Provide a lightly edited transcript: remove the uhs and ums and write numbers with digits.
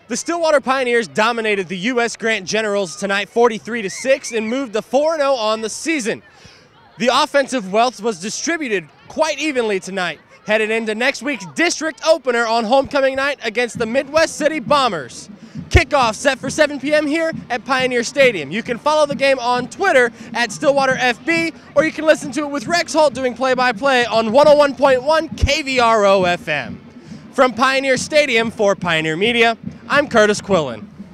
The Stillwater Pioneers dominated the U.S. Grant Generals tonight 43-6 and moved to 4-0 on the season. The offensive wealth was distributed quite evenly tonight, headed into next week's district opener on homecoming night against the Midwest City Bombers. Kickoff set for 7 p.m. here at Pioneer Stadium. You can follow the game on Twitter at StillwaterFB, or you can listen to it with Rex Holt doing play-by-play on 101.1 KVRO FM. From Pioneer Stadium for Pioneer Media, I'm Curtis Quillen.